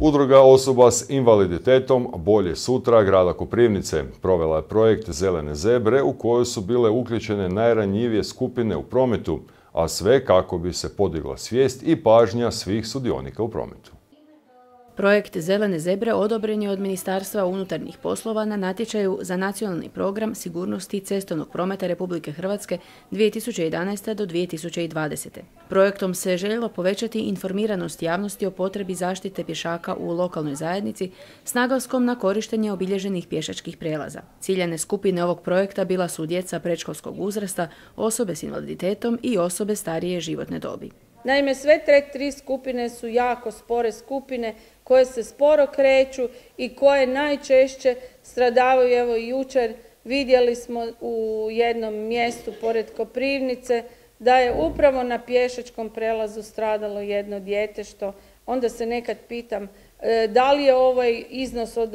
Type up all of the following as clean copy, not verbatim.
Udruga osoba s invaliditetom Bolje sutra grada Koprivnice provela je projekt Zelene zebre u kojoj su bile uključene najranjivije skupine u prometu, a sve kako bi se podigla svijest i pažnja svih sudionika u prometu. Projekt Zelene zebre odobren je od Ministarstva unutarnjih poslova na natječaju za nacionalni program sigurnosti cestovnog prometa Republike Hrvatske 2011. do 2020. Projektom se željelo povećati informiranost javnosti o potrebi zaštite pješaka u lokalnoj zajednici s naglaskom na korištenje obilježenih pješačkih prijelaza. Ciljane skupine ovog projekta bila su djeca predškolskog uzrasta, osobe s invaliditetom i osobe starije životne dobi. Naime, sve te tri skupine su jako spore skupine koje se sporo kreću i koje najčešće stradavaju. Evo jučer vidjeli smo u jednom mjestu pored Koprivnice da je upravo na pješačkom prelazu stradalo jedno dijete, što onda se nekad pitam da li je ovaj iznos od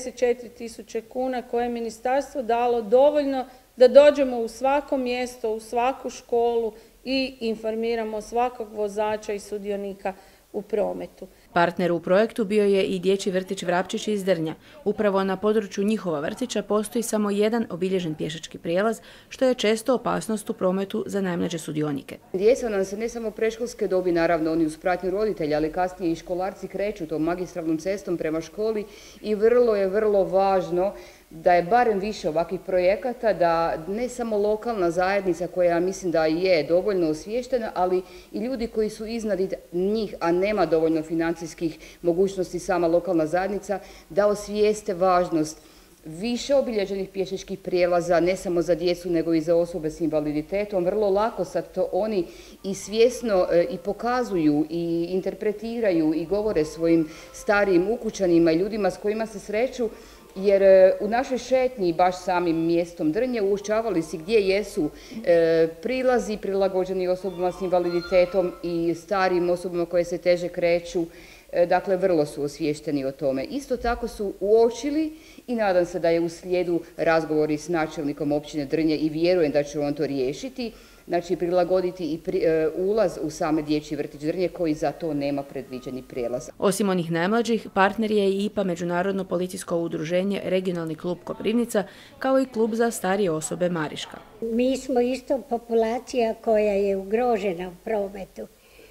84.000 kuna koje je ministarstvo dalo dovoljno da dođemo u svako mjesto, u svaku školu i informiramo svakog vozača i sudionika u prometu. Partner u projektu bio je i dječji vrtić Vrapčić iz Drnja. Upravo na području njihova vrtića postoji samo jedan obilježen pješački prijelaz, što je često opasnost u prometu za najmlađe sudionike. Djeca nam se ne samo predškolske dobi, naravno oni uz pratnju roditelja, ali kasnije i školarci kreću tom magistralnom cestom prema školi i vrlo važno da je barem više ovakvih projekata, da ne samo lokalna zajednica koja mislim da je dovoljno osviještena, ali i ljudi koji su iznad njih, a nema dovoljno financijskih mogućnosti sama lokalna zajednica, da osvijeste važnost više obilježenih pješačkih prijelaza, ne samo za djecu nego i za osobe s invaliditetom. Vrlo lako sad to oni i svjesno i pokazuju i interpretiraju i govore svojim starijim ukućanima i ljudima s kojima se sreću, jer u našoj šetnji baš samim mjestom Drnje uočavali si gdje jesu prilazi prilagođeni osobama s invaliditetom i starijim osobama koje se teže kreću. Dakle, vrlo su osviješteni o tome. Isto tako su uočili i nadam se da je u slijedu razgovori s načelnikom općine Drnje i vjerujem da će on to riješiti, znači prilagoditi i ulaz u same dječji vrtić Drnje koji za to nema predviđeni prijelaz. Osim onih najmlađih, partner je i IPA Međunarodno policijsko udruženje Regionalni klub Koprivnica, kao i klub za starije osobe Mariška. Mi smo isto populacija koja je ugrožena u prometu.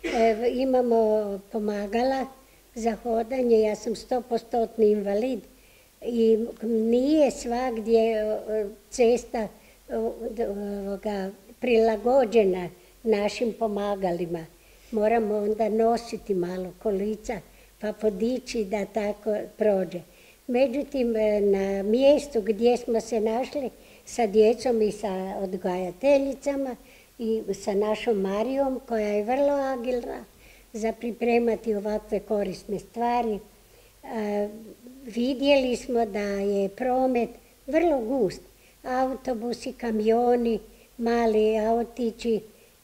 Imamo pomagala za hodanje, ja sam 100% invalid i nije svagdje cesta prilagođena našim pomagalima. Moramo onda nositi malo kolica pa podići da tako prođe. Međutim, na mjestu gdje smo se našli sa djecom i sa odgajateljicama i sa našom Marijom, koja je vrlo agilna za pripremati ovakve korisne stvari, vidjeli smo da je promet vrlo gust. Autobusi, kamioni, mali autići,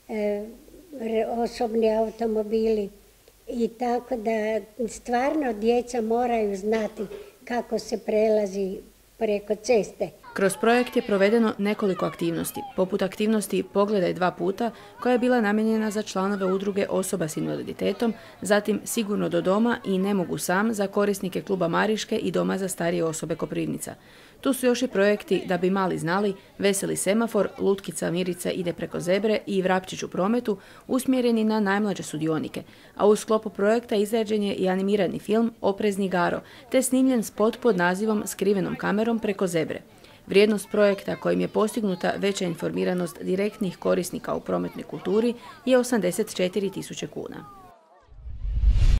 osobni automobili i tako da stvarno djeca moraju znati kako se prelazi preko ceste. Kroz projekt je provedeno nekoliko aktivnosti, poput aktivnosti Pogledaj 2 puta, koja je bila namijenjena za članove udruge osoba s invaliditetom, zatim Sigurno do doma i Ne mogu sam za korisnike kluba Mariške i Doma za starije osobe Koprivnica. Tu su još i projekti Da bi mali znali, Veseli semafor, Lutkica Mirica ide preko zebre i Vrapčić u prometu, usmjereni na najmlađe sudionike, a u sklopu projekta izrađen je i animirani film Oprezni Garo, te snimljen spot pod nazivom Skrivenom kamerom preko zebre. Vrijednost projekta kojim je postignuta veća informiranost direktnih korisnika u prometnoj kulturi je 84.000 kuna.